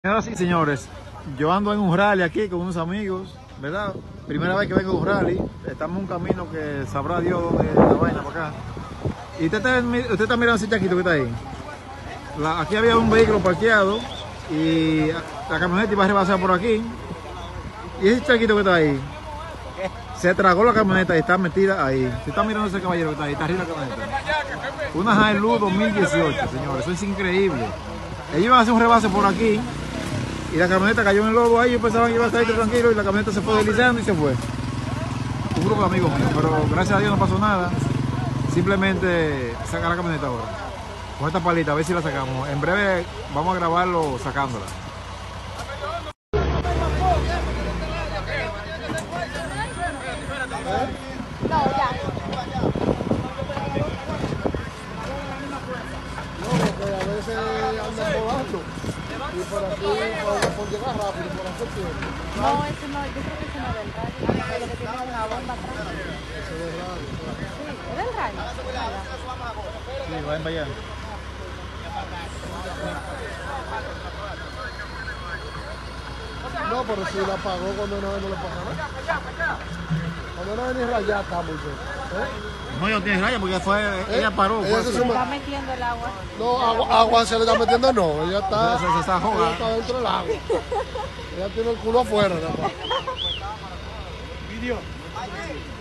Ahora sí, señores, yo ando en un rally aquí con unos amigos, ¿verdad? Primera vez que vengo a un rally, estamos en un camino que sabrá Dios dónde es la vaina para acá. Y usted está mirando ese chaquito que está ahí. Aquí había un vehículo parqueado y la camioneta iba a rebasar por aquí. Y ese chaquito que está ahí, se tragó la camioneta y está metida ahí. Si está mirando ese caballero que está ahí, está arriba de la camioneta. Una Hilux 2018, señores, eso es increíble. Ellos iban a hacer un rebase por aquí. Y la camioneta cayó en el lodo ahí, yo pensaba que iba a estar tranquilo y la camioneta se fue deslizando y se fue. Un grupo de amigos míos, pero gracias a Dios no pasó nada. Simplemente sacar la camioneta ahora. Con esta palita, a ver si la sacamos. En breve vamos a grabarlo sacándola. No, ya. No, porque a veces andan volando y por aquí por llegar rápido, por hacer tiempo. No, ese no, yo creo que ese no es del radio. Es lo que tiene una bomba atrás. Eso es raro. Sí, es del radio. Sí, vayan para allá. No, pero si la apagó cuando no le pasa nada. Cuando no ni rayar está mucho. No, yo no tiene raya porque ella paró. Ella se Se suma. está metiendo el agua. No, agua se le está metiendo, no. Ella está, Se está ella jugando. está dentro del agua. Ella tiene el culo afuera. ¿No?